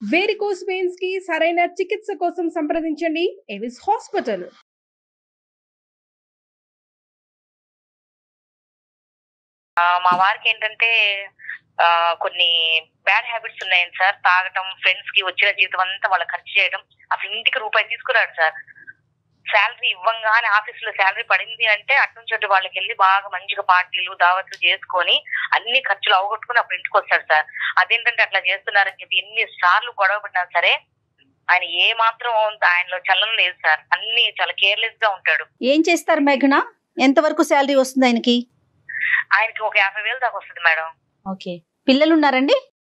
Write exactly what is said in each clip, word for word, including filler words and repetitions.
Varicose veins కి సరైన చికిత్స కోసం సంప్రదించండి ఎవిస్ హాస్పిటల్. మా వారికి ఏంటంటే కొన్ని బ్యాడ్ హ్యాబిట్స్ ఉన్నాయండి సార్. తాగటం, ఫ్రెండ్స్ కి వచ్చిన జీవితం అంతా వాళ్ళ ఖర్చు చేయడం. అసలు ఇంటికి రూపాయి తీసుకురాడు సార్. శాలరీ ఇవ్వంగానే ఆఫీస్ లో శాలరీ పడింది అంటే అటు నుంచి అటు వాళ్ళకి వెళ్ళి బాగా మంచిగా పార్టీలు దావత్లు చేసుకొని అన్ని ఖర్చులు అవగొట్టుకుని అప్పుడు ఇంటికి వస్తాడు సార్. అదేంటంటే అట్లా చేస్తున్నారని చెప్పి ఎన్ని సార్లు గొడవ పడినా సరే ఆయన ఏ మాత్రం ఆయనలో చలనం లేదు సార్. అన్ని చాలా కేర్లెస్ గా ఉంటాడు. ఏం చేస్తారు మేఘన? ఎంత వరకు శాలరీ వస్తుంది ఆయనకి? ఆయనకి ఒక యాభై వేలు దాకా వస్తుంది మేడం. ఓకే. పిల్లలు ఉన్నారండి?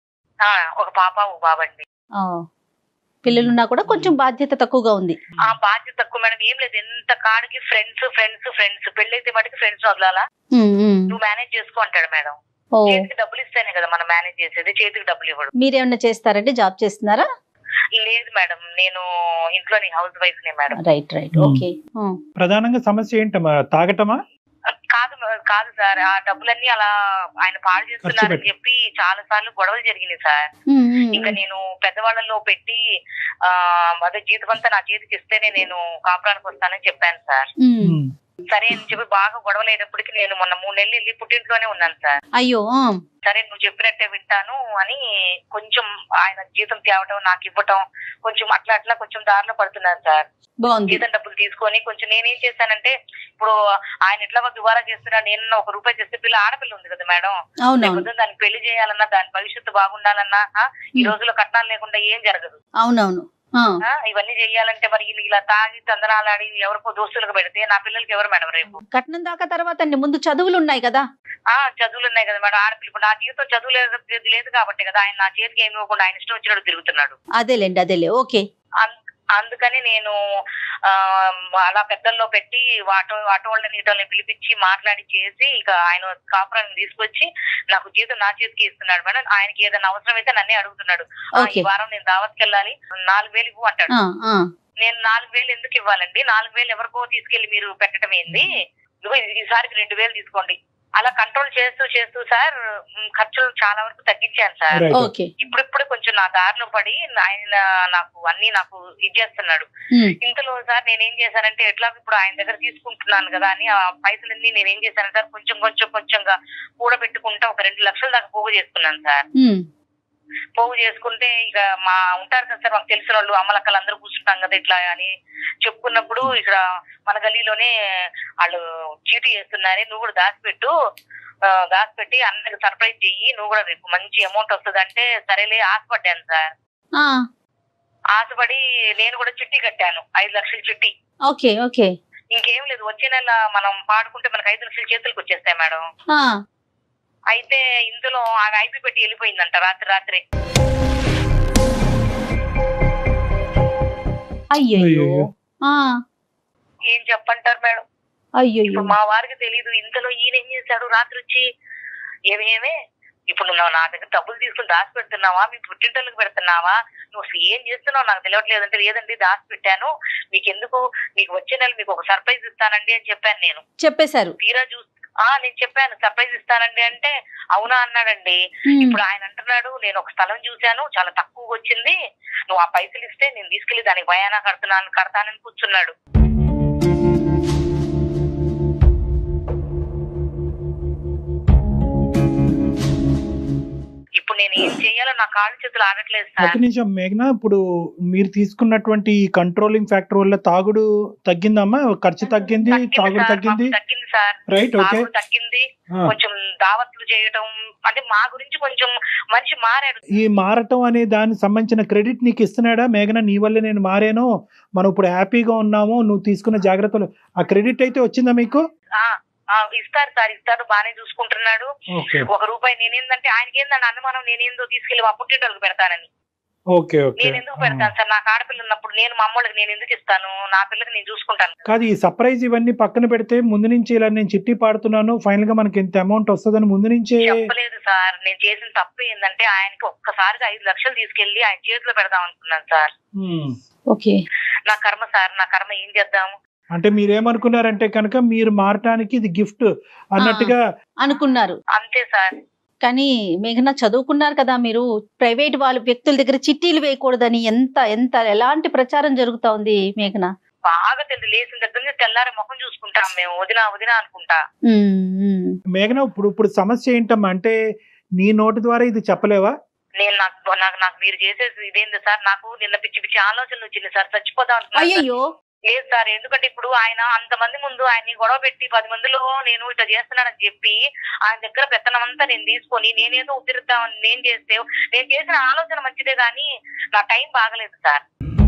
ఒక పాప ఒక బాబండి. పిల్లలున్నా కూడా కొంచెం బాధ్యత తక్కువగా ఉంది. ఆ బాధ్యత తక్కువ మేడం. ఏం లేదు, ఎంత కాడికి ఫ్రెండ్స్ ఫ్రెండ్స్ ఫ్రెండ్స్ పెళ్ళైతే మటుకు ఫ్రెండ్స్ వదలాలా, నువ్వు మేనేజ్ చేసుకో అంటాడు మేడం. చేతికి డబ్బులు ఇస్తేనే కదా మనం మేనేజ్ చేసేది, చేతికి డబ్బులు ఇవ్వడు. మీరేమన్నా చేస్తారండి? జాబ్ చేస్తున్నారా? లేదు మేడం, నేను ఇంట్లోని హౌస్ వైఫ్ నే మేడం. Right right okay. ప్రధానంగా సమస్య ఏంటమ్మా? తాగటమా? కాదు కాదు సార్, ఆ డబ్బులన్నీ అలా ఆయన పాడు చేస్తున్నారని చెప్పి చాలా సార్లు గొడవలు జరిగినాయి సార్. ఇంకా నేను పెద్దవాళ్ళలో పెట్టి ఆ అదే జీతం అంతా నా చేతికి ఇస్తేనే నేను కాపురానికి వస్తానని చెప్పాను సార్. సరే అని చెప్పి బాగా గొడవలు అయినప్పటికీ నేను మొన్న మూడు నెలలు వెళ్ళి పుట్టింట్లోనే ఉన్నాను సార్. అయ్యో. సరే నువ్వు చెప్పినట్టే వింటాను అని కొంచెం ఆయన జీతం తేవటం నాకు ఇవ్వటం కొంచెం అట్లా అట్లా కొంచెం దారిలో పడుతున్నాను సార్. జీతం డబ్బులు తీసుకొని కొంచెం నేనేం చేశానంటే, ఇప్పుడు ఆయన ఎట్లా దుబారా చేస్తున్నా నేను ఒక రూపాయి చేస్తే పిల్ల ఆడపిల్ల ఉంది కదా మేడం, దానికి పెళ్లి చేయాలన్నా దాని భవిష్యత్తు బాగుండాలన్నా ఈ రోజుల్లో కట్నాలు లేకుండా ఏం జరగదు. అవునవును. ఇవన్నీ చెయ్యాలంటే మరి ఇలా తాగి తందనాలాడి ఎవరికో దోస్తులకు పెడితే నా పిల్లలకి ఎవరు మేడం రేపు? కట్నం దాకా తర్వాత అండి, ముందు చదువులు ఉన్నాయి కదా. ఆ చదువులు ఉన్నాయి కదా మేడం. ఆడపిల్ల ఇప్పుడు నా జీవితం చదువు లేదు లేదు కాబట్టి కదా ఆయన నా చేతికి ఏమి ఇవ్వకుండా ఆయన ఇష్టం వచ్చినట్టు తిరుగుతున్నాడు. అదేలేండి అదేలే ఓకే. అందుకని నేను ఆ అలా పెద్దల్లో పెట్టి ఆటో ఆటో వాళ్ళని ఇటోళ్ళని పిలిపించి మాట్లాడి చేసి ఇక ఆయన కాపురాన్ని తీసుకొచ్చి నాకు జీతం నా చేతికి ఇస్తున్నాడు మేడం. ఆయనకి ఏదైనా అవసరం అయితే నన్నే అడుగుతున్నాడు. ఈ వారం నేను దావత్కి వెళ్ళాలి, నాలుగు వేలు ఇవ్వు అంటాడు. నేను నాలుగు వేలు ఎందుకు ఇవ్వాలండి? నాలుగు వేలు ఎవరికో తీసుకెళ్లి మీరు పెట్టడం ఏంది? ఈసారికి రెండు వేలు తీసుకోండి. అలా కంట్రోల్ చేస్తూ చేస్తూ సార్ ఖర్చులు చాలా వరకు తగ్గించాను సార్. ఇప్పుడిప్పుడు కొంచెం నా దారిలో పడి ఆయన నాకు అన్ని నాకు ఇచ్చేస్తున్నాడు. ఇంతలో సార్ నేనేం చేశానంటే, ఎట్లా ఇప్పుడు ఆయన దగ్గర తీసుకుంటున్నాను కదా అని ఆ పైసలన్నీ నేనేం చేశాను సార్, కొంచెం కొంచెం కొంచెంగా కూడబెట్టుకుంటా ఒక రెండు లక్షల దాకా పోగు చేసుకున్నాను సార్. పోగు చేసుకుంటే ఇక మా ఉంటారు కదా సార్ మాకు తెలిసిన వాళ్ళు అమ్మలక్కలు అందరూ కూర్చుంటాం కదా ఇట్లా అని చెప్పుకున్నప్పుడు, ఇక్కడ మన గల్లీలోనే వాళ్ళు చీటీ చేస్తున్నారే, నువ్వు కూడా దాచిపెట్టు, దాచిపెట్టి అందరికి సర్ప్రైజ్ చెయ్యి, నువ్వు కూడా రేపు మంచి అమౌంట్ వస్తుంది అంటే సరేలే ఆశపడ్డాను సార్. ఆశపడి నేను కూడా చిట్టి కట్టాను, ఐదు లక్షల చిట్టి. Okay okay. ఇంకేం లేదు, వచ్చే నెల మనం పాడుకుంటే మనకు ఐదు లక్షల చేతులకు వచ్చేస్తాయి మేడం. అయితే ఇందులో ఆమె ఐపీ పెట్టి వెళ్ళిపోయిందంట రాత్రి రాత్రి. అయ్యో. ఏం చెప్పంటారు మేడం? అయ్యో. మా వారికి తెలీదు. ఇంతలో ఈయన ఏం చేశాడు, రాత్రి వచ్చి ఏమేమే ఇప్పుడు నువ్వు నా దగ్గర డబ్బులు తీసుకుని దాచి పెడుతున్నావా, మీ పుట్టింటలకు పెడుతున్నావా, నువ్వు అసలు ఏం చేస్తున్నావు నాకు తెలియట్లేదు అంటే, లేదండి దాచి పెట్టాను, మీకు ఎందుకు, మీకు వచ్చే నెల మీకు ఒక సర్ప్రైజ్ ఇస్తానండి అని చెప్పాను. నేను చెప్పేశారు. తీరా చూసి ఆ నేను చెప్పాను సర్ప్రైజ్ ఇస్తానండి అంటే అవునా అన్నాడండి. ఇప్పుడు ఆయన అంటున్నాడు, నేను ఒక స్థలం చూశాను చాలా తక్కువగా వచ్చింది, నువ్వు ఆ పైసలు ఇస్తే నేను తీసుకెళ్లి దానికి భయానా కడుతున్నాను కడతానని కూర్చున్నాడు. ఇప్పుడు నేను ఏం చెయ్యాలో నా కాళ్ళు చేతులు ఆగట్లేదు సార్. ఒక నిమిషం మేఘన, ఇప్పుడు మీరు తీసుకున్నటువంటి కంట్రోలింగ్ ఫ్యాక్టర్ వల్ల తాగుడు తగ్గిందమ్మా? ఖర్చు తగ్గింది, తాగుడు తగ్గింది? తగ్గింది సార్. Right okay. తగ్గింది, కొంచెం దావత్లు చేయడం అంటే మా గురించి కొంచెం మనిషి మారాడు. ఈ మారటం అనే దానికి సంబంధించిన క్రెడిట్ నీకు ఇస్తున్నాడా మేఘన? నీ వల్ల నేను మారాను, మనం ఇప్పుడు హ్యాపీగా ఉన్నాము, నువ్వు తీసుకున్న జాగ్రత్తలు, ఆ క్రెడిట్ అయితే వచ్చిందా మీకు? ఇస్తారు సార్, ఇస్తారు, బానే చూసుకుంటున్నాడు. ఒక రూపాయి నేనేందంటే ఆయనకి ఏందంటే అనుమానం, నేనేందో తీసుకెళ్లి మా పుట్టింటోళ్ళకి పెడతానని. నేను ఎందుకు పెడతాను సార్? నాకు ఆడపిల్ల ఉన్నప్పుడు నేను మా అమ్మోళ్ళకి నేను ఎందుకు ఇస్తాను? నా పిల్లకి నేను చూసుకుంటాను. కాదు, ఈ సర్ప్రైజ్ ఇవన్నీ పక్కన పెడితే ముందు నుంచి ఇలా నేను చిట్టి పాడుతున్నాను, ఫైనల్ గా మనకి ఎంత అమౌంట్ వస్తుందని ముందు నుంచే చెప్పలేదు సార్. నేను చేసిన తప్పు ఏంటంటే ఆయనకి ఒక్కసారిగా ఐదు లక్షలు తీసుకెళ్లి ఆయన చేతిలో పెడదాం అనుకున్నాను సార్. ఓకే. నా కర్మ సార్, నా కర్మ ఏం చేద్దాము? అంటే మీరేమనుకున్నారంటే కనుక మీరు మారటానికి ఇది గిఫ్ట్ అన్నట్టుగా అనుకున్నారు. అంతే సార్. కానీ మేఘన చదువుకున్నారు కదా మీరు, ప్రైవేట్ వాళ్ళ వ్యక్తుల దగ్గర చిట్టీలు వేయకూడదని ఎంత ఎంత ఎలాంటి ప్రచారం జరుగుతా ఉంది మేఘన? బాగా తెలియదు, లేచిన దగ్గర నుంచి తెల్లారి ముఖం చూసుకుంటాం మేము, వదిన వదిన అనుకుంటా. ఉమ్, ఉమ్. మేఘన ఇప్పుడు ఇప్పుడు సమస్య ఏంటమ్మా అంటే నీ నోటి ద్వారా ఇది చెప్పలేవా? నేను నాకు నాకు నాకు మీరు చేసేది ఇదేంది సార్, నాకు నిన్న పిచ్చి పిచ్చి ఆలోచనలు వచ్చింది సార్, చచ్చిపోదాం అనుకున్నాను సార్. అయ్యయ్యో, లేదు సార్, ఎందుకంటే ఇప్పుడు ఆయన అంతమంది ముందు ఆయన్ని గొడవ పెట్టి పది మందిలో నేను ఇట్లా చేస్తున్నానని చెప్పి ఆయన దగ్గర పెత్తనం అంతా నేను తీసుకొని నేనేదో ఉద్ధరిద్దామని నేను చేస్తే, నేను చేసిన ఆలోచన మంచిదే కానీ నా టైం బాగలేదు సార్.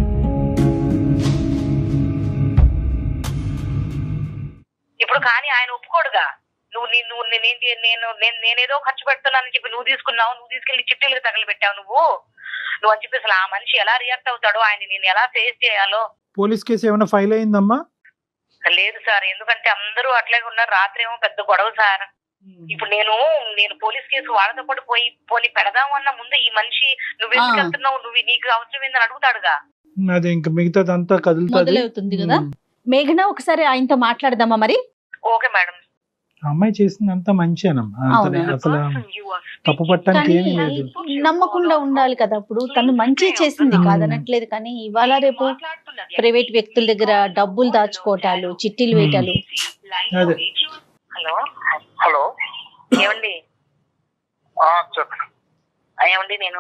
ఇప్పుడు కానీ ఆయన ఒప్పుకోడుగా, నువ్వు నీ- నువ్వు నేను నేను నేను నేనేదో ఖర్చు పెడుతున్నానని చెప్పి నువ్వు తీసుకున్నావు, నువ్వు తీసుకెళ్లి చిట్టీలకు తగలబెట్టావు నువ్వు నువ్వు అని చెప్పి అసలు ఆ మనిషి ఎలా రియాక్ట్ అవుతాడో, ఆయన నేను ఎలా ఫేస్ చేయాలో. పోలీస్ కేసు ఏమైనా ఫైల్ అయిందమ్మా? లేదు సార్, ఎందుకంటే అందరూ అట్లాగే ఉన్నారు. రాత్రి ఏమో పెద్ద గొడవ సార్. ఇప్పుడు నేను నేను పోలీస్ కేసు వాళ్ళతో పాటు పోయి పోనీ పెడదాము అన్న ముందు ఈ మనిషి నువ్వు ఎందుకు వెళ్తున్నావు, నువ్వు నీకు అవసరం ఏందని అడుగుతాడుగా. అది ఇంకా మిగతాదంతా కదులుతుంది. మొదలవుతుంది కదా. మేఘన ఒకసారి ఆయనతో మాట్లాడదామా మరి? Okay madam. అమ్మాయి చేసిందంతా మంచిగానమ్మా, అంతనే అవునా? అసలు తప్పు పట్టడానికి ఏమీ లేదు. నమ్మకుండా ఉండాలి కదా. ఇప్పుడు తను మంచి చేసింది కాదనట్లేదు, కానీ ఇవాళ రేపు ప్రైవేట్ వ్యక్తుల దగ్గర డబ్బులు దాచుకోవటాలు, చిట్టీలు వేయటాలు. అదే. హలో హలో, ఏమండి చెప్పండి. ఏమండి నేను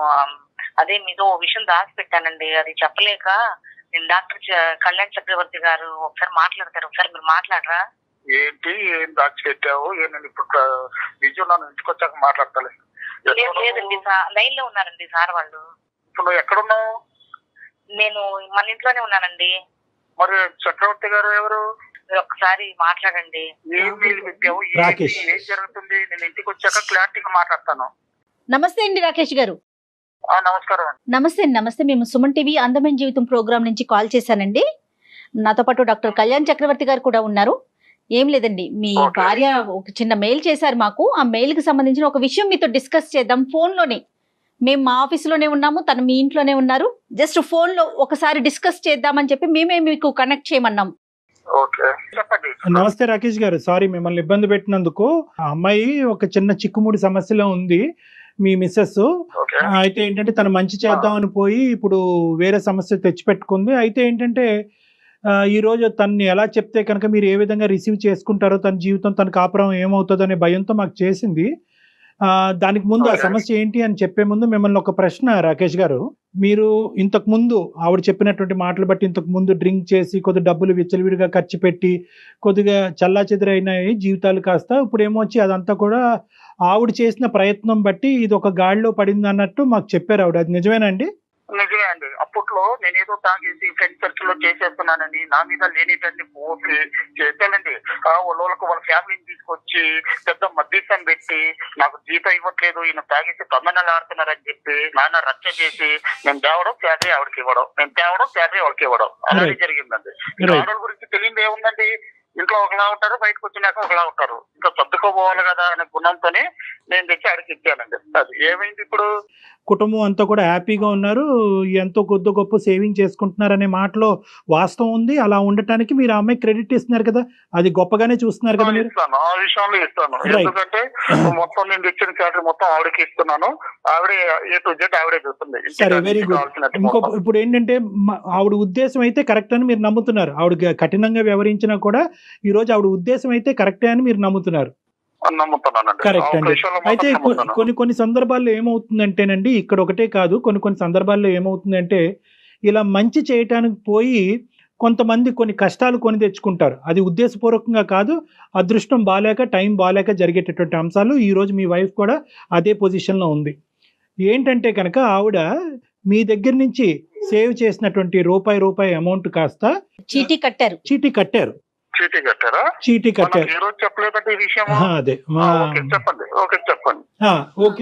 అదే మీతో ఓ విషయం దాచి పెట్టానండి, అది చెప్పలేక నేను డాక్టర్ చ- కళ్యాణ్ చక్రవర్తి గారు ఒకసారి మాట్లాడతారు, ఒకసారి మీరు మాట్లాడరా? ఏంటి, ఏం దాచిపెట్టావు? ఏ నేను ఇప్పుడు నిజం నన్ను ఇంటికి వచ్చాక మాట్లాడతాను. లేదు లేదండి, లైన్ లో ఉన్నారండి సార్ వాళ్ళు. ఇప్పుడు నువ్వు ఎక్కడున్నావు? నేను మన ఇంట్లోనే ఉన్నానండి. మరి చక్రవర్తి గారు ఎవరు? మీరు ఒక్కసారి మాట్లాడండి. ఏం వీలు పెట్టావు? ఏంటి? రాకేష్. ఏం జరుగుతుంది? నేను ఇంటికి వచ్చాక క్లారిటీగా మాట్లాడతాను. నమస్తే అండి రాకేష్ గారు. ఆ నమస్కారం అండి. నమస్తే అండి. నమస్తే. మేము సుమన్ టీవీ అందమైన జీవితం ప్రోగ్రామ్ నుంచి కాల్ చేశానండి. నాతో పాటు డాక్టర్ కళ్యాణ్ చక్రవర్తి గారు కూడా ఉన్నారు. ఏం లేదండి, మీ Okay. భార్య ఒక చిన్న మెయిల్ చేశారు మాకు. ఆ మెయిల్ కి సంబంధించిన ఒక విషయం మీతో డిస్కస్ చేద్దాం ఫోన్ లోనే. మేము మా ఆఫీసులోనే ఉన్నాము, తను మీ ఇంట్లోనే ఉన్నారు. జస్ట్ ఫోన్ లో ఒకసారి డిస్కస్ చేద్దామని చెప్పి మేమే మీకు కనెక్ట్ చేయమన్నాం. ఓకే, చెప్పండి. నమస్తే రాకేష్ గారు, సారీ మిమ్మల్ని ఇబ్బంది పెట్టినందుకు. ఆ అమ్మాయి ఒక చిన్న చిక్కుముడి సమస్యలో ఉంది, మీ మిస్సెస్. ఓకే. అయితే ఏంటంటే తను మంచి చేద్దామని పోయి ఇప్పుడు వేరే సమస్య తెచ్చిపెట్టుకుంది. అయితే ఏంటంటే ఆ, ఈ రోజు తన్ని ఎలా చెప్తే కనుక మీరు ఏ విధంగా రిసీవ్ చేసుకుంటారో, తన జీవితం తన కాపురం ఏమవుతుందో అనే భయంతో మాకు చేసింది. ఆ, దానికి ముందు ఆ Okay. సమస్య ఏంటి అని చెప్పే ముందు మిమ్మల్ని ఒక ప్రశ్న రాకేష్ గారు. మీరు ఇంతకు ముందు ఆవిడ చెప్పినటువంటి మాటలు బట్టి ఇంతకు ముందు డ్రింక్ చేసి కొద్ది డబ్బులు విచ్చలవిడిగా ఖర్చు పెట్టి కొద్దిగా చల్లా చెదిరైనాయి జీవితాలు కాస్త. ఇప్పుడు ఏమొచ్చి అదంతా కూడా ఆవిడ చేసిన ప్రయత్నం బట్టి ఇది ఒక గాడిలో పడింది అన్నట్టు మాకు చెప్పారు ఆవిడ. అది నిజమేనండి? నిజమే అండి. అప్పట్లో నేనేదో తాగేసి ఫ్రెండ్ సర్కిల్ లో చేసేస్తున్నానని నా మీద లేనిటన్ని పోసి చెప్పానండి. ఆ వాళ్ళకి వాళ్ళ ఫ్యామిలీని తీసుకొచ్చి పెద్ద మధ్యస్థం పెట్టి నాకు జీతం ఇవ్వట్లేదు, ఈయన తాగేసి తొందరలు ఆడుతున్నారని చెప్పి నాన్న రచ్చ చేసి నేను తేవడం శాలరీ ఆవిడకి ఇవ్వడం, నేను తేవడం శాలరీ ఆవిడకి ఇవ్వడం అలాగే Right. జరిగిందండి. Right. ఆడవాళ్ళ గురించి తెలియదు ఏముందండి, ఇంట్లో ఒకలా ఉంటారు, బయటకు వచ్చినాక ఒకలా ఉంటారు. ఇంకా సర్దుకోపోవాలి కదా అనే గుణంతోనే నేను తెచ్చి ఆడికి ఇచ్చానండి. అది ఏమైంది ఇప్పుడు? కుటుంబం అంతా కూడా హ్యాపీగా ఉన్నారు, ఎంతో కొద్ది గొప్ప సేవింగ్ చేసుకుంటున్నారు అనే మాటలో వాస్తవం ఉంది. అలా ఉండటానికి మీరు ఆ అమ్మాయి క్రెడిట్ ఇస్తున్నారు కదా, అది గొప్పగానే చూస్తున్నారు కదా మీరు. ఇస్తాను, ఆ విషయంలో ఇస్తాను. Right. ఎందుకంటే మొత్తం నేను తెచ్చిన శాలరీ మొత్తం ఆవిడకి ఇస్తున్నాను. ఆవిడే ఏ టు జెడ్ ఆవిడే చూస్తుంది. సరే, వెరీ గుడ్. ఇంకో ఇప్పుడు ఏంటంటే మ- ఆవిడ ఉద్దేశం అయితే కరెక్ట్ అని మీరు నమ్ముతున్నారు. ఆవిడ కఠినంగా వ్యవహరించినా కూడా ఈ రోజు ఆవిడ ఉద్దేశం అయితే కరెక్టే అని మీరు నమ్ముతున్నారు. నమ్ముతున్నానండి. కరెక్ట్ ఆ అండి. విషయంలో మాత్రం అయితే కొ- నమ్ముతాను. కొన్ని కొన్ని సందర్భాల్లో ఏమవుతుందంటేనండి, ఇక్కడ ఒకటే కాదు, కొన్ని కొన్ని సందర్భాల్లో ఏమవుతుందంటే ఇలా మంచి చేయటానికి పోయి కొంతమంది కొన్ని కష్టాలు కొని తెచ్చుకుంటారు. అది ఉద్దేశపూర్వకంగా కాదు, అదృష్టం బాలేక టైం బాలేక జరిగేటటువంటి అంశాలు. ఈ రోజు మీ వైఫ్ కూడా అదే పొజిషన్లో ఉంది. ఏంటంటే కనుక ఆవిడ మీ దగ్గర నుంచి సేవ్ చేసినటువంటి రూపాయి రూపాయి అమౌంట్ కాస్త చీటీ కట్టారు. చీటీ కట్టారు. చీటీ కట్టారా? చీటీ మనకి కట్టారు. ఈ రోజు చెప్పలేదంటే ఈ విషయం. ఆ, అదే మా- ఓకే చెప్పండి. ఓకే చెప్పండి. ఆ, ఓకే.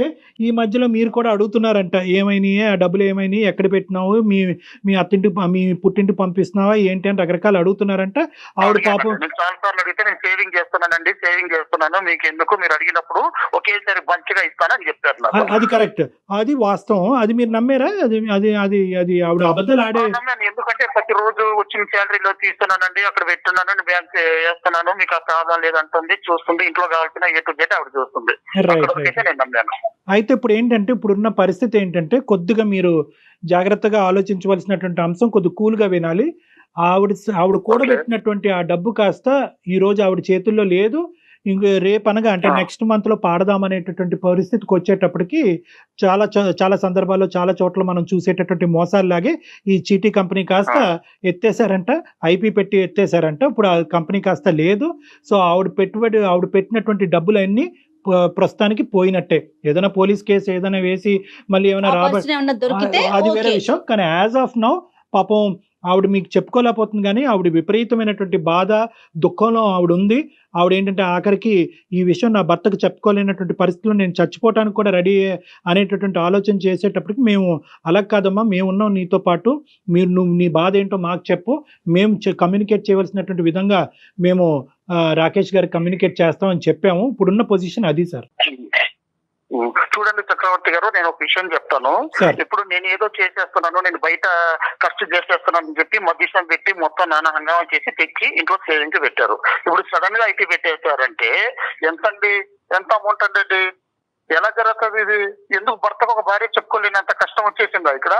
ఈ మధ్యలో మీరు కూడా అడుగుతున్నారంట, ఏమైనాయి ఆ డబ్బులు, ఏమైనాయి, ఎక్కడ పెట్టినావు, మీ మీ అత్తింటి మీ పుట్టింటి పంపిస్తున్నావా ఏంటి అని రకరకాలు అడుగుతున్నారంట. ఆవిడ పాపం చాలా సార్లు అడిగితే నేను సేవింగ్ చేస్తున్నానండి, సేవింగ్ చేస్తున్నాను, మీకు ఎందుకు, మీరు అడిగినప్పుడు ఒకేసారి మంచిగా ఇస్తానని చెప్పారు నాకు. అది కరెక్ట్, అది వాస్తవం. అది మీరు నమ్మారా? అది అది అది అది ఆవిడ అబద్ధాలు ఆడే. ఎందుకంటే ప్రతి రోజు వచ్చిన శాలరీలో తీస్తున్నానండి, అక్కడ పెట్టున్నాను, బ్యాంక్ వేస్తున్నాను, మీకు ఆ ప్రాబ్లం లేదంటుంది, చూస్తుంది, ఇంట్లో కావాల్సిన ఏ టు జెడ్ ఆవిడ చూస్తుంది. నేను నమ్మాను. అయితే ఇప్పుడు ఏంటంటే, ఇప్పుడున్న పరిస్థితి ఏంటంటే, కొద్దిగా మీరు జాగ్రత్తగా ఆలోచించవలసినటువంటి అంశం, కొద్దిగా కూల్గా వినాలి. ఆవిడ ఆవిడ కూడబెట్టినటువంటి ఆ డబ్బు కాస్త ఈ రోజు ఆవిడ చేతుల్లో లేదు. ఇంక రేపు అనగా అంటే నెక్స్ట్ మంత్ లో పాడదామనేటటువంటి పరిస్థితికి వచ్చేటప్పటికి చాలా చాలా సందర్భాల్లో చాలా చోట్ల మనం చూసేటటువంటి మోసాల్లాగే ఈ చీటీ కంపెనీ కాస్త ఎత్తేసారంట, ఐపీ పెట్టి ఎత్తేసారంట. ఇప్పుడు ఆ కంపెనీ కాస్త లేదు. సో ఆవిడ పెట్టుబడి ఆవిడ పెట్టినటువంటి డబ్బులన్నీ ప్రస్తుతానికి పోయినట్టే. ఏదైనా పోలీస్ కేసు ఏదైనా వేసి మళ్ళీ ఏమైనా రాబట్టి అది వేరే విషయం. కానీ యాజ్ ఆఫ్ నౌ పాపం ఆవిడ మీకు చెప్పుకోలేకపోతుంది, కానీ ఆవిడ విపరీతమైనటువంటి బాధ, దుఃఖంలో ఆవిడ ఉంది. ఆవిడ ఏంటంటే ఆఖరికి ఈ విషయం నా భర్తకు చెప్పుకోలేనటువంటి పరిస్థితుల్లో నేను చచ్చిపోవటానికి కూడా రెడీ అనేటటువంటి ఆలోచన చేసేటప్పటికి మేము అలా కాదమ్మా, మేము ఉన్నాం నీతో పాటు, మీరు నువ్వు నీ బాధ ఏంటో మాకు చెప్పు, మేము కమ్యూనికేట్ చేయవలసినటువంటి విధంగా మేము రాకేష్ గారికి కమ్యూనికేట్ చేస్తామని చెప్పాము. ఇప్పుడున్న పొజిషన్ అది సార్. చూడండి చక్రవర్తి గారు, నేను ఒక విషయం చెప్తాను. ఇప్పుడు నేను ఏదో చేసేస్తున్నాను, నేను బయట ఖర్చు చేసేస్తున్నాను అని చెప్పి మధ్యస్థం పెట్టి మొత్తం నాన్న హంగామా చేసి తెచ్చి ఇంట్లో సేవింగ్ పెట్టారు. ఇప్పుడు సడన్ గా ఐటీ పెట్టేశారంటే ఎంతండి, ఎంత అమౌంట్ అండి, ఎలా జరుగుతుంది ఇది? ఎందుకు భర్తకు ఒక భార్య చెప్పుకోలేనంత కష్టం వచ్చేసిందా ఇక్కడ?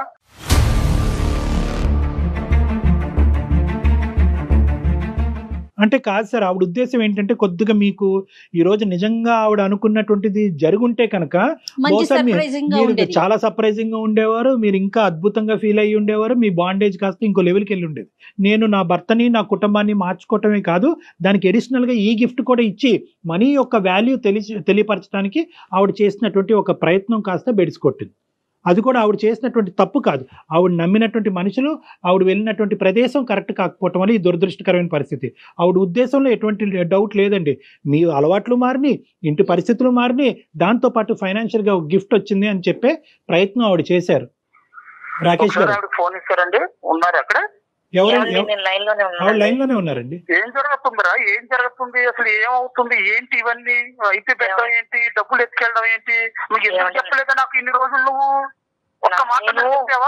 అంటే కాదు సార్, ఆవిడ ఉద్దేశం ఏంటంటే కొద్దిగా మీకు ఈ రోజు నిజంగా ఆవిడ అనుకున్నటువంటిది జరుగుంటే కనుక మీరు చాలా సర్ప్రైజింగ్ గా ఉండేవారు, మీరు ఇంకా అద్భుతంగా ఫీల్ అయ్యి ఉండేవారు, మీ బాండేజ్ కాస్త ఇంకో లెవెల్కి వెళ్ళి ఉండేది. నేను నా భర్తని నా కుటుంబాన్ని మార్చుకోవటమే కాదు, దానికి అడిషనల్ గా ఈ గిఫ్ట్ కూడా ఇచ్చి మనీ యొక్క వాల్యూ తెలి తెలియపరచడానికి ఆవిడ చేసినటువంటి ఒక ప్రయత్నం కాస్త బెడిసికొట్టింది. అది కూడా ఆవిడ చేసినటువంటి తప్పు కాదు. ఆవిడ నమ్మినటువంటి మనుషులు, ఆవిడ వెళ్ళినటువంటి ప్రదేశం కరెక్ట్ కాకపోవటం వల్ల ఈ దురదృష్టకరమైన పరిస్థితి. ఆవిడ ఉద్దేశంలో ఎటువంటి డౌట్ లేదండి. మీ అలవాట్లు మారిని, ఇంటి పరిస్థితులు మారిని, దాంతోపాటు ఫైనాన్షియల్ గా గిఫ్ట్ వచ్చింది అని చెప్పే ప్రయత్నం ఆవిడ చేశారు. రాకేష్ గారు ఫోన్ ఇస్తారండి, ఉన్నారు అక్కడ? ఎవరండి? ఆవిడ లైన్ లోనే ఉన్నారండి. ఏం జరుగుతుందిరా, ఏం జరుగుతుంది, అసలు ఏమవుతుంది, ఏంటి ఇవన్నీ? ఐపీ పెట్టడం ఏంటి, డబ్బులు ఎత్తుకెళ్ళడం ఏంటి? నువ్వు ఎందుకు చెప్పలేదా నాకు ఇన్ని రోజులు? నువ్వు ఒక్క మాట చెప్పావా?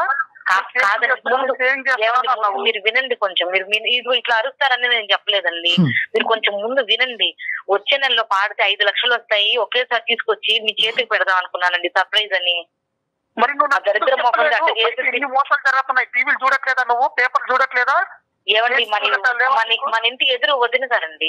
మీరు వినండి కొంచెం, మీరు ఇది ఇట్లా అరుస్తారని నేను చెప్పలేదండి. మీరు కొంచెం ముందు వినండి. వచ్చే నెలలో పాడితే ఐదు లక్షలు వస్తాయి, ఒకేసారి తీసుకొచ్చి మీ చేతికి పెడదాం అనుకున్నానండి, సర్ప్రైజ్ అని. మరి నువ్వు నా దరిద్ర మోసాలు జరుగుతున్నాయి, టీవీలు చూడట్లేదా, నువ్వు పేపర్ చూడట్లేదా? ఏమండి మన మన ఇంటి ఎదురు వదిన గారండి,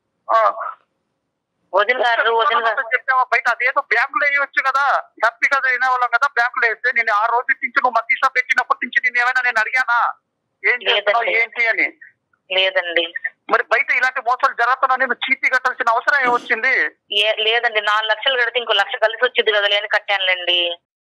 వదిన గారు వదిన గారు చెప్పావా బయట? అదేదో బ్యాంకులో వేయవచ్చు కదా, హ్యాపీగా అయిన వాళ్ళం కదా బ్యాంకులో వేస్తే. నేను ఆ రోజు నుంచి నువ్వు మధ్య షాప్ పెట్టినప్పటి నుంచి నేను ఏమైనా నేను అడిగానా ఏం చేస్తున్నావు ఏంటి అని? లేదండి. మరి బయట ఇలాంటి మోసాలు జరుగుతున్నా నేను చీటీ కట్టాల్సిన అవసరం ఏమొచ్చింది? లేదండి, నాలుగు లక్షలు కడితే ఇంకో లక్ష కలిసి వచ్చింది కదా, లేని కట్టానులేండి.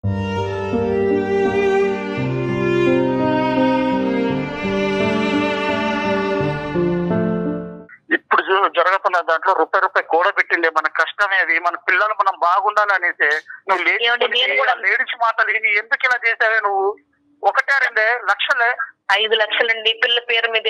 ఇప్పుడు జరుగుతున్న దాంట్లో రూపాయి రూపాయి కూడా పెట్టిండే మన కష్టమేది, మన పిల్లలు మనం బాగుండాలి అనేసి నువ్వు లేడీస్ మాటలు విని ఎందుకు ఇలా చేసావే నువ్వు? ఒకటే రెండే లక్షలే? ఐదు లక్షలండి పిల్ల పేరు మీద.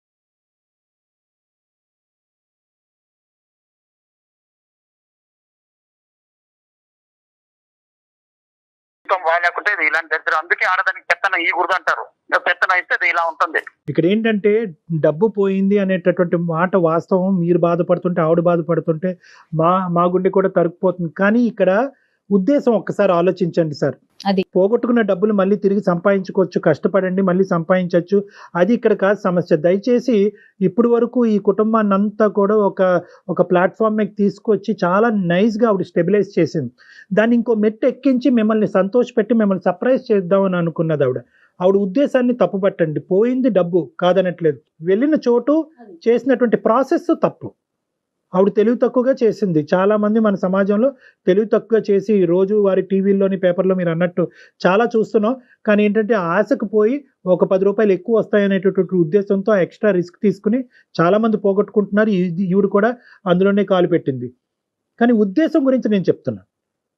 లేకుంటే ఇలాంటి దరిద్రం, అందుకే ఆడదానికి పెత్తనం ఈ గుర్తు అంటారు, పెత్తనం ఇస్తే ఇలా ఉంటుంది. ఇక్కడ ఏంటంటే డబ్బు పోయింది అనేటటువంటి మాట వాస్తవం. మీరు బాధపడుతుంటే ఆవిడ బాధపడుతుంటే మా మా గుండె కూడా తరుక్కుపోతుంది. కానీ ఇక్కడ ఉద్దేశం ఒక్కసారి ఆలోచించండి సార్. అది పోగొట్టుకున్న డబ్బులు మళ్ళీ తిరిగి సంపాదించుకోవచ్చు, కష్టపడండి మళ్ళీ సంపాదించవచ్చు, అది ఇక్కడ కాదు సమస్య. దయచేసి ఇప్పుడు వరకు ఈ కుటుంబాన్ని అంతా కూడా ఒక ఒక ప్లాట్ఫామ్ మీద తీసుకొచ్చి చాలా నైస్గా ఆవిడ స్టెబిలైజ్ చేసింది. దాన్ని ఇంకో మెట్టు ఎక్కించి మిమ్మల్ని సంతోషపెట్టి మిమ్మల్ని సర్ప్రైజ్ చేద్దామని అనుకున్నది ఆవిడ. ఆవిడ ఉద్దేశాన్ని తప్పుపట్టండి. పోయింది డబ్బు కాదనట్లేదు, వెళ్ళిన చోటు చేసినటువంటి ప్రాసెస్ తప్పు. ఆవిడ తెలివి తక్కువగా చేసింది. చాలా మంది మన సమాజంలో తెలివి తక్కువగా చేసి రోజు వారి టీవీల్లోని పేపర్లో మీరు అన్నట్టు చాలా చూస్తున్నాం. కానీ ఏంటంటే ఆశకు పోయి ఒక పది రూపాయలు ఎక్కువ వస్తాయనేటటువంటి ఉద్దేశంతో ఎక్స్ట్రా రిస్క్ తీసుకుని చాలా మంది పోగొట్టుకుంటున్నారు. ఈవిడ కూడా అందులోనే కాలు పెట్టింది. కానీ ఉద్దేశం గురించి నేను చెప్తున్నా.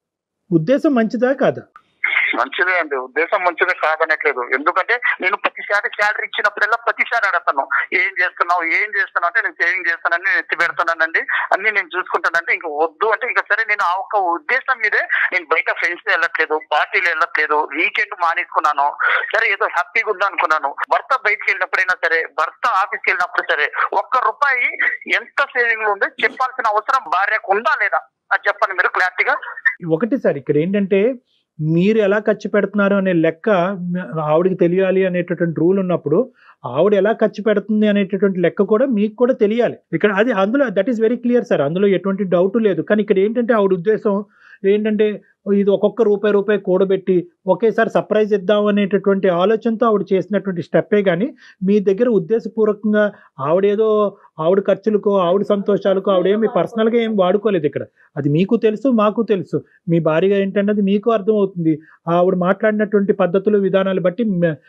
ఉద్దేశం మంచిదా కాదా? మంచిదే అండి, ఉద్దేశం మంచిదే కాదనట్లేదు. ఎందుకంటే నేను ప్రతిసారి శాలరీ ఇచ్చినప్పుడల్లా ప్రతిసారి అడగతాను, ఏం చేస్తున్నావు ఏం చేస్తున్నావు అంటే నేను సేవింగ్ చేస్తానని నేను ఎత్తి పెడతానండి, అన్ని నేను చూసుకుంటానంటే ఇంకా వద్దు అంటే ఇంకా సరే నేను ఆ ఒక్క ఉద్దేశం మీదే నేను బయట ఫ్రెండ్స్ వెళ్ళట్లేదు, పార్టీలు వెళ్ళట్లేదు, వీకెండ్ మానేసుకున్నాను. సరే ఏదో హ్యాపీగా ఉందా అనుకున్నాను. భర్త బయటకు వెళ్ళినప్పుడైనా సరే, భర్త ఆఫీస్కి వెళ్ళినప్పుడు సరే, ఒక్క రూపాయి ఎంత సేవింగ్ ఉందో చెప్పాల్సిన అవసరం భార్యకు ఉందా లేదా అది చెప్పండి మీరు క్లారిటీగా. ఒకటి సార్ ఇక్కడ ఏంటంటే మీరు ఎలా ఖర్చు పెడుతున్నారు అనే లెక్క ఆవిడకి తెలియాలి అనేటటువంటి రూల్ ఉన్నప్పుడు ఆవిడ ఎలా ఖర్చు పెడుతుంది అనేటటువంటి లెక్క కూడా మీకు కూడా తెలియాలి ఇక్కడ. అది అందులో that is very clear sir, అందులో ఎటువంటి డౌట్ లేదు. కానీ ఇక్కడ ఏంటంటే ఆవిడ ఉద్దేశం ఏంటంటే ఇది ఒక్కొక్క రూపాయి రూపాయి కూడబెట్టి ఒకేసారి సర్ప్రైజ్ ఇద్దాం అనేటటువంటి ఆలోచనతో ఆవిడ చేసినటువంటి స్టెప్పే కానీ మీ దగ్గర ఉద్దేశపూర్వకంగా ఆవిడేదో ఆవిడ ఖర్చులకు ఆవిడ సంతోషాలకు ఆవిడేమి పర్సనల్గా ఏం వాడుకోలేదు ఇక్కడ. అది మీకు తెలుసు, మాకు తెలుసు. మీ భార్యగా ఏంటంటే అది మీకు అర్థమవుతుంది. ఆవిడ మాట్లాడినటువంటి పద్ధతులు విధానాలు బట్టి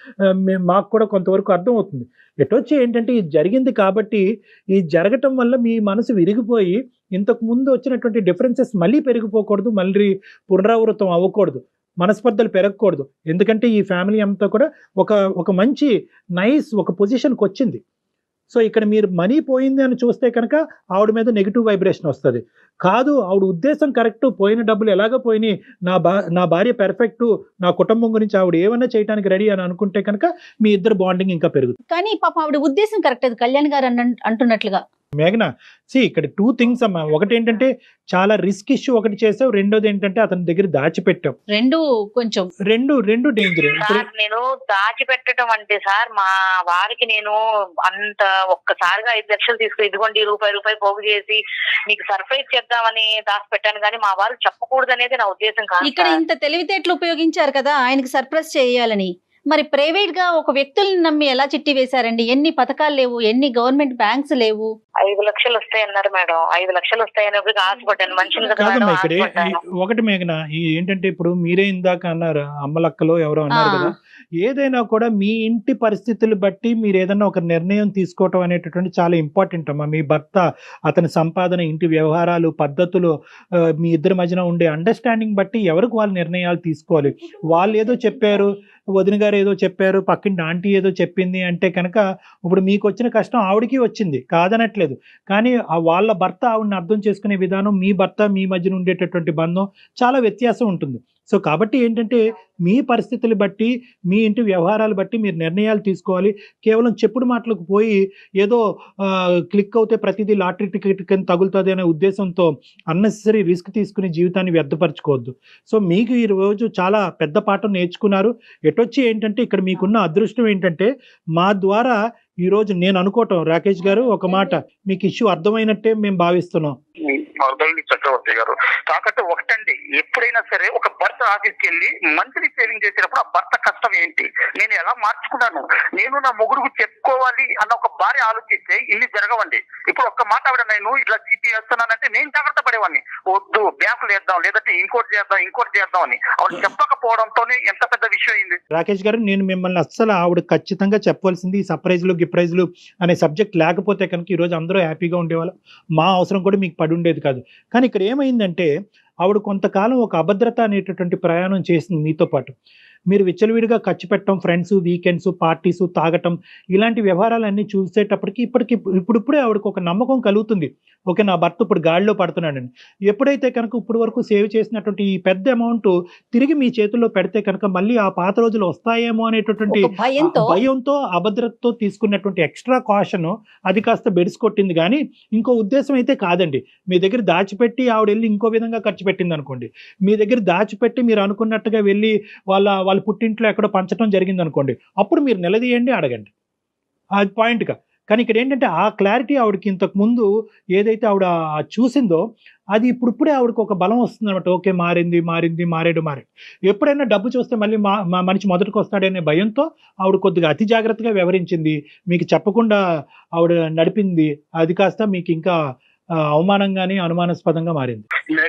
మాకు కూడా కొంతవరకు అర్థమవుతుంది. ఎటొచ్చి ఏంటంటే ఇది జరిగింది కాబట్టి ఈ జరగటం వల్ల మీ మనసు విరిగిపోయి ఇంతకు ముందు వచ్చినటువంటి డిఫరెన్సెస్ మళ్ళీ పెరిగిపోకూడదు, మళ్ళీ పునరావృతం అవ్వకూడదు, మనస్పర్ధలు పెరగకూడదు. ఎందుకంటే ఈ ఫ్యామిలీ అంతా కూడా ఒక ఒక మంచి నైస్ ఒక పొజిషన్కి వచ్చింది. సో ఇక్కడ మీరు మనీ పోయింది అని చూస్తే కనుక ఆవిడ మీద నెగిటివ్ వైబ్రేషన్ వస్తుంది. కాదు ఆవిడ ఉద్దేశం కరెక్ట్, పోయిన డబ్బులు ఎలాగ పోయినాయి, నా బా నా భార్య పెర్ఫెక్ట్, నా కుటుంబం గురించి ఆవిడ ఏమన్నా చేయడానికి రెడీ అని అనుకుంటే కనుక మీ ఇద్దరు బాండింగ్ ఇంకా పెరుగుతుంది. కానీ పాప ఆవిడ ఉద్దేశం కరెక్ట్, అది కళ్యాణ్ గారు అంటున్నట్లుగా. మేఘన సి ఇక్కడ టూ థింగ్స్ అమ్మా. ఒకటి ఏంటంటే చాలా రిస్క్ ఇష్యూ ఒకటి చేసావు, రెండోది ఏంటంటే అతని దగ్గర దాచిపెట్టావు. రెండు కొంచెం రెండు రెండు డేంజర్. నేను దాచిపెట్టడం అంటే సార్ మా వారికి నేను అంత ఒక్కసారిగా ఐదు లక్షలు తీసుకుని ఇదిగోండి రూపాయి రూపాయి పోగు చేసి మీకు సర్ప్రైజ్ చేద్దామని దాచిపెట్టాను, కానీ మా వారికి చెప్పకూడదు అనేది నా ఉద్దేశం కాదు. ఇక్కడ ఇంత తెలివితేటలు ఉపయోగించారు కదా ఆయనకి సర్ప్రైజ్ చేయాలని. మరి ప్రైవేట్ గా ఒక వ్యక్తుల్ని నమ్మి ఎలా చిట్టి వేశారండి? ఎన్ని పథకాలు లేవు, ఎన్ని గవర్నమెంట్ బ్యాంక్స్ లేవు. ఐదు లక్షలు వస్తాయి అన్నారు మేడం, ఐదు లక్షలు వస్తాయన్నప్పుడు ఆశపడ్డాను మనుషులు. కాదమ్మా ఇక్కడ ఒకటి మేఘన ఏంటంటే ఇప్పుడు మీరే ఇందాక అన్నారు అమ్మలక్కలో ఎవరో అన్నారు కదా, ఏదైనా కూడా మీ ఇంటి పరిస్థితులు బట్టి మీరు ఏదైనా ఒక నిర్ణయం తీసుకోవటం అనేటటువంటి చాలా ఇంపార్టెంట్ అమ్మా. మీ భర్త అతని సంపాదన, ఇంటి వ్యవహారాలు, పద్ధతులు, మీ ఇద్దరి మధ్యన ఉండే అండర్స్టాండింగ్ బట్టి ఎవరికి వాళ్ళు నిర్ణయాలు తీసుకోవాలి. వాళ్ళు ఏదో చెప్పారు, వదిన గారు ఏదో చెప్పారు, పక్కింటి ఆంటీ ఏదో చెప్పింది అంటే కనుక ఇప్పుడు మీకు వచ్చిన కష్టం ఆవిడకి వచ్చింది కాదనట్లేదు. కానీ ఆ వాళ్ళ భర్త ఆవిడని అర్థం చేసుకునే విధానం, మీ భర్త మీ మధ్యన ఉండేటటువంటి బంధం చాలా వ్యత్యాసం ఉంటుంది. సో కాబట్టి ఏంటంటే మీ పరిస్థితులు బట్టి, మీ ఇంటి వ్యవహారాలు బట్టి మీరు నిర్ణయాలు తీసుకోవాలి. కేవలం చెప్పుడు మాటలకు పోయి ఏదో క్లిక్ అవుతే ప్రతిదీ లాటరీ టికెట్ కింద తగులుతుంది అనే ఉద్దేశంతో అన్నెసరీ రిస్క్ తీసుకుని జీవితాన్ని వ్యర్థపరచుకోవద్దు. సో మీకు ఈ రోజు చాలా పెద్ద పాఠం నేర్చుకున్నారు. ఎటొచ్చి ఏంటంటే ఇక్కడ మీకున్న అదృష్టం ఏంటంటే మా ద్వారా ఈరోజు నేను అనుకోవటం రాకేష్ గారు ఒక మాట, మీకు ఇష్యూ అర్థమైనట్టే మేము భావిస్తున్నాం. అర్థమైంది చక్రవర్తి గారు. కాకపోతే ఒకటండి, ఎప్పుడైనా సరే ఒక భర్త ఆఫీస్కి వెళ్ళి మంత్లీ సేవింగ్ చేసేటప్పుడు ఆ భర్త కష్టం ఏంటి, నేను ఎలా మార్చుకున్నాను, నేను నా మొగుడుకు చెప్పుకోవాలి అన్న ఒక భార్య ఆలోచిస్తే ఇన్ని జరగవండి. ఇప్పుడు ఒక్క మాట ఆవిడ నేను ఇట్లా సిటీ వేస్తున్నానంటే నేను జాగ్రత్త పడేవాడిని, వద్దు బ్యాంకులు వేద్దాం లేదంటే ఇంకోటి చేద్దాం ఇంకోటి చేద్దాం అని. ఆవిడ చెప్పకపోవడంతోనే ఎంత పెద్ద విషయం అయింది. రాకేష్ గారు నేను మిమ్మల్ని అస్సలు ఆవిడ ఖచ్చితంగా చెప్పవలసింది ఈ సర్ప్రైజ్లు గిప్రైజ్లు అనే సబ్జెక్ట్ లేకపోతే కనుక ఈరోజు అందరూ హ్యాపీగా ఉండేవాళ్ళం, మా అవసరం కూడా మీకు పడి ఉండేది కాదు. కానీ ఇక్కడ ఏమైందంటే ఆవిడ కొంతకాలం ఒక అభద్రత అనేటటువంటి ప్రయాణం చేసింది మీతో పాటు. మీరు విచ్చలవిడిగా ఖర్చు పెట్టడం, ఫ్రెండ్స్, వీకెండ్స్, పార్టీస్, తాగటం, ఇలాంటి వ్యవహారాలన్నీ చూసేటప్పటికి ఇప్పటికి ఇప్పుడిప్పుడే ఆవిడకు ఒక నమ్మకం కలుగుతుంది, ఓకే నా భర్త ఇప్పుడు గాడిలో పడుతున్నాడని. ఎప్పుడైతే కనుక ఇప్పుడు వరకు సేవ్ చేసినటువంటి ఈ పెద్ద అమౌంట్ తిరిగి మీ చేతుల్లో పెడితే కనుక మళ్ళీ ఆ పాత రోజులు వస్తాయేమో అనేటటువంటి భయంతో అభద్రతతో తీసుకున్నటువంటి ఎక్స్ట్రా కాషన్ అది కాస్త బెడిసికొట్టింది. కానీ ఇంకో ఉద్దేశం అయితే కాదండి. మీ దగ్గర దాచిపెట్టి ఆవిడ వెళ్ళి ఇంకో విధంగా ఖర్చు పెట్టింది అనుకోండి, మీ దగ్గర దాచిపెట్టి మీరు అనుకున్నట్టుగా వెళ్ళి వాళ్ళ వాళ్ళ పుట్టింట్లో ఎక్కడో పంచడం జరిగింది అనుకోండి, అప్పుడు మీరు నిలదీయండి, అడగండి, అది పాయింట్గా. కానీ ఇక్కడ ఏంటంటే ఆ క్లారిటీ ఆవిడకి ఇంతకు ముందు ఏదైతే ఆవిడ చూసిందో అది ఇప్పుడిప్పుడే ఆవిడకి ఒక బలం వస్తుంది అనమాట. ఓకే మారింది మారింది మారేడు మారేడు ఎప్పుడైనా డబ్బు చూస్తే మళ్ళీ మా మా మనిషి మొదటికి వస్తాడనే భయంతో ఆవిడ కొద్దిగా అతి జాగ్రత్తగా వ్యవహరించింది, మీకు చెప్పకుండా ఆవిడ నడిపింది. అది కాస్త మీకు ఇంకా అవమానంగానే అనుమానాస్పదంగా మారింది.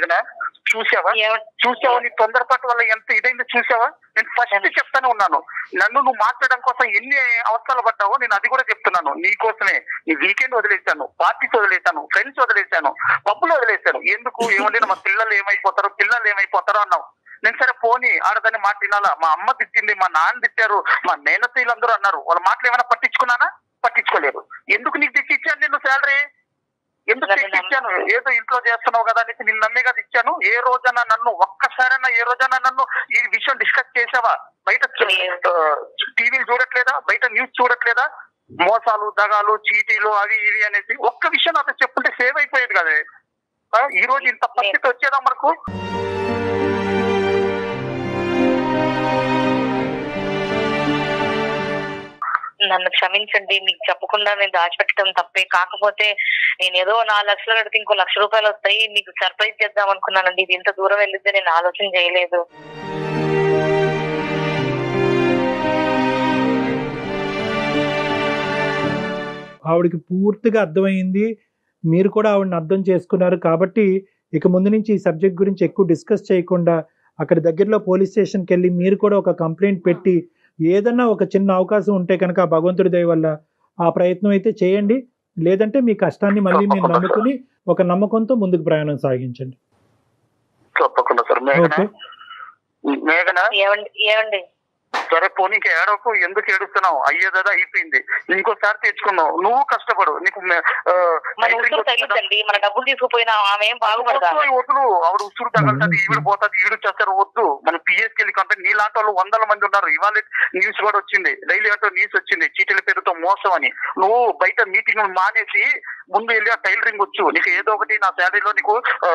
చూసావా చూసావా నీ తొందరపాటు వల్ల ఎంత ఇదైందో చూసావా? నేను ఫస్ట్ చెప్తానే ఉన్నాను, నన్ను నువ్వు మాట్లాడడం కోసం ఎన్ని అవస్థలు పడ్డావో నేను అది కూడా చెప్తున్నాను. నీ కోసమే నీ వీకెండ్ వదిలేశాను, పార్టీస్ వదిలేశాను, ఫ్రెండ్స్ వదిలేశాను, పబ్బులు వదిలేశాను. ఎందుకు? ఏమంటే మా పిల్లలు ఏమైపోతారో పిల్లలు ఏమైపోతారో అన్నావు. నేను సరే పోనీ ఆడదాన్ని మాట వినాలా, మా అమ్మ తిట్టింది, మా నాన్న తిట్టారు, మా నేనతీయులందరూ అన్నారు, వాళ్ళ మాటలు ఏమైనా పట్టించుకున్నానా? పట్టించుకోలేదు. ఎందుకు నీకు తెచ్చి ఇచ్చాను నేను శాలరీ? ఎందుకు తెచ్చి ఇచ్చాను? ఏదో ఇంట్లో చేస్తున్నావు కదా అనేసి నిన్ను నమ్మే కదా ఇచ్చాను. ఏ రోజైనా నన్ను ఒక్కసారైనా ఏ రోజైనా నన్ను ఈ విషయం డిస్కస్ చేసావా? బయట టీవీలు చూడట్లేదా? బయట న్యూస్ చూడట్లేదా? మోసాలు, దగాలు, చీటీలు అవి ఇవి అనేసి ఒక్క విషయం నాతో చెప్పుంటే సేవ్ అయిపోయేది కదా. ఈ రోజు ఇంత పరిస్థితి వచ్చేదా మనకు? నన్ను క్షమించండి, మీకు చెప్పకుండా నేను దాచిపెట్టడం తప్పే. కాకపోతే నేను ఏదో నాలుగు లక్షలు కడితే ఇంకో లక్ష రూపాయలు వస్తాయి, మీకు సర్ప్రైజ్ చేద్దాం అనుకున్నానండి. ఇది ఇంత దూరం వెళ్ళిద్దే నేను ఆలోచన చేయలేదు. ఆవిడకి పూర్తిగా అర్థమైంది, మీరు కూడా ఆవిడని అర్థం చేసుకున్నారు. కాబట్టి ఇక ముందు నుంచి ఈ సబ్జెక్ట్ గురించి ఎక్కువ డిస్కస్ చేయకుండా అక్కడ దగ్గరలో పోలీస్ స్టేషన్కి వెళ్ళి మీరు కూడా ఒక కంప్లైంట్ పెట్టి ఏదన్నా ఒక చిన్న అవకాశం ఉంటే కనుక ఆ భగవంతుడి దయ వల్ల ఆ ప్రయత్నం అయితే చేయండి. లేదంటే మీ కష్టాన్ని మళ్ళీ మీరు నమ్ముకుని ఒక నమ్మకంతో ముందుకు ప్రయాణం సాగించండి. తప్పకుండా సార్. ఓకే మేఘనా, ఏమండి ఏమండి సరే పోనీకి ఏడవకు, ఎందుకు ఏడుస్తున్నావు? అయ్యేదా అయిపోయింది, ఇంకోసారి తెచ్చుకున్నావు. నువ్వు కష్టపడు, నీకు మన ఉసురు తగిలిద్దండి. మన డబ్బులు తీసుకుపోయినా ఆమె ఏం బాగుపడదు. వద్దు, ఆవిడ ఉసురు తగలుతుంది, ఈవిడ పోతుంది, ఈవిడ చేస్తారు. వద్దు, మన పిఎస్కి వెళ్ళి కంపెనీ నీలాంటి వాళ్ళు వందల మంది ఉన్నారు. ఇవాళ న్యూస్ కూడా వచ్చింది, డైలీ ఆటో న్యూస్ వచ్చింది, చీటీల పేరుతో మోసం అని. నువ్వు బయట మీటింగ్ మానేసి ముందు వెళ్ళి ఆ టైలరింగ్ వచ్చు. నీకు ఏదో ఒకటి నా శాలరీలో నీకు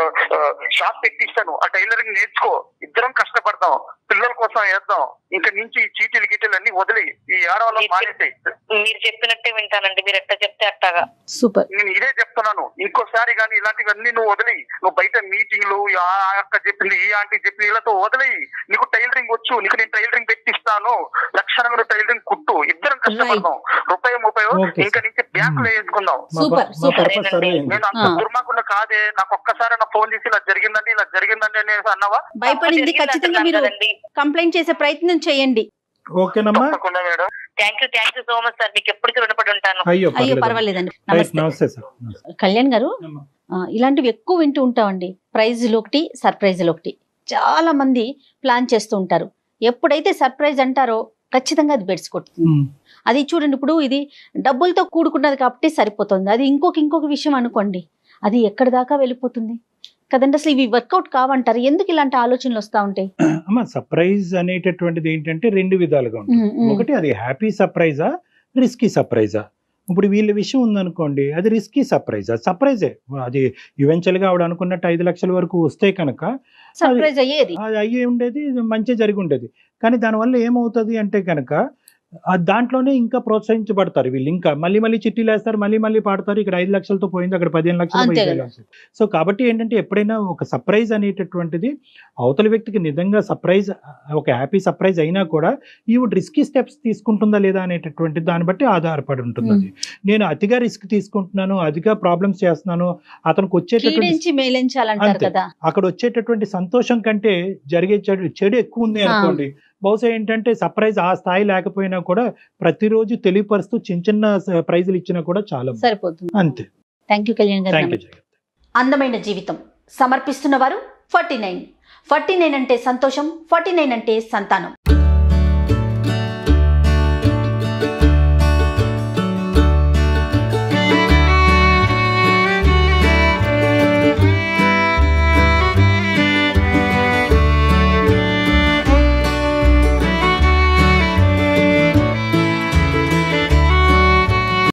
షాప్ పెట్టిస్తాను, ఆ టైలరింగ్ నేర్చుకో. ఇద్దరం కష్టపడదాం, పిల్లల కోసం వేద్దాం. ఇంకా నుంచి ఈ చీటీలు గీటీలు అన్ని వదిలి ఈ ఆడవాళ్ళని మానేసి. మీరు చెప్పినట్టే వింటానండి, మీరు ఎట్లా చెప్తే అట్టగా. సూపర్. నేను ఇదే చెప్తున్నాను, ఇంకోసారి కానీ ఇలాంటివన్నీ నువ్వు వదిలి, నువ్వు బయట మీటింగ్లు ఆ అక్క చెప్పింది, ఈ ఆంటీ చెప్పింది, వీళ్ళతో వదిలి. నీకు టైలరింగ్ వచ్చు, నీకు నేను టైలరింగ్ పెట్టిస్తాను, లక్షణంగా టైలరింగ్ కుట్టు. ఇద్దరం కష్టపడదాం, రూపాయి ముప్పై ఇంకా నుంచి బ్యాంకులో వేసుకుందాం. Super super. నేను అంత దుర్మార్గులు కాదే. నాకు ఒక్కసారి నా ఫోన్ చేసి ఇలా జరిగిందండి ఇలా జరిగిందండి అనేసి అన్నావా? భయపడింది. ఖచ్చితంగా మీరు కంప్లైంట్ చేసే ప్రయత్నం చేయండి. ఓకేనమ్మా. తప్పకుండా madam. Thank you thank you so much sir, మీకు ఎప్పటికీ రుణపడి ఉంటాను. అయ్యో అయ్యో పర్వాలేదండి. నమస్తే నమస్తే కళ్యాణ్ గారు. ఆ, ఇలాంటివి ఎక్కువ వింటూ ఉంటామండి. ప్రైజ్లు ఒకటి, సర్ప్రైజ్లు ఒకటి. చాలా మంది ప్లాన్ చేస్తూ ఉంటారు. ఎప్పుడైతే సర్ప్రైజ్ అంటారో ఖచ్చితంగా అది బెడ్స్ కొట్టుతుంది. అది చూడండి, ఇప్పుడు ఇది డబ్బులతో కూడుకున్నది కాబట్టి సరిపోతుంది. అది ఇంకొక ఇంకొక విషయం అనుకోండి, అది ఎక్కడి దాకా వెళ్ళిపోతుంది కదండి. అసలు ఇవి వర్కౌట్ కావంటారు. ఎందుకు ఇలాంటి ఆలోచనలు వస్తూ ఉంటాయి? అమ్మ, సర్ప్రైజ్ అనేటటువంటిది ఏంటంటే రెండు విధాలుగా ఉంటుంది. ఒకటి అది హ్యాపీ సర్ప్రైజా, రిస్కీ సర్ప్రైజా. ఇప్పుడు వీళ్ళ విషయం ఉందనుకోండి, అది రిస్కీ సర్ప్రైజ్. అది సర్ప్రైజే. అది ఈవెన్చువల్ గా ఆవిడ అనుకున్నట్టు ఐదు లక్షల వరకు వస్తే కనుక సర్ప్రైజ్ అయ్యేది, అది అయ్యే ఉండేది, మంచి జరిగి ఉండేది. కానీ దానివల్ల ఏమవుతుంది అంటే కనుక దాంట్లోనే ఇంకా ప్రోత్సహించబడతారు వీళ్ళు. ఇంకా మళ్ళీ మళ్ళీ చిట్టీలు వేస్తారు, మళ్ళీ మళ్ళీ పాడతారు. ఇక్కడ ఐదు లక్షలతో పోయింది, అక్కడ పదిహేను లక్షలు పదిహేను లక్షలు. సో కాబట్టి ఏంటంటే ఎప్పుడైనా ఒక సర్ప్రైజ్ అనేటటువంటిది అవతల వ్యక్తికి నిజంగా సర్ప్రైజ్, ఒక హ్యాపీ సర్ప్రైజ్ అయినా కూడా ఈవిడ రిస్కీ స్టెప్స్ తీసుకుంటుందా లేదా అనేటటువంటి దాన్ని బట్టి ఆధారపడి ఉంటుంది. అది నేను అతిగా రిస్క్ తీసుకుంటున్నాను, అతిగా ప్రాబ్లమ్స్ చేస్తున్నాను, అతనికి వచ్చేటటువంటి అక్కడ వచ్చేటటువంటి సంతోషం కంటే జరిగే చెడు చెడు ఎక్కువ ఉంది అనుకోండి. బహుశా ఏంటంటే సర్ప్రైజ్ ఆ స్థాయి లేకపోయినా కూడా ప్రతిరోజు తెలియపరుస్తూ చిన్న చిన్న ప్రైజులు ఇచ్చినా కూడా చాలా సరిపోతుంది. అంతే. థ్యాంక్ యూ కళ్యాణ్ గారు. అందమైన జీవితం సమర్పిస్తున్న వారు ఫార్టీ నైన్. ఫార్టీ నైన్ అంటే సంతోషం, ఫార్టీ నైన్ అంటే సంతానం.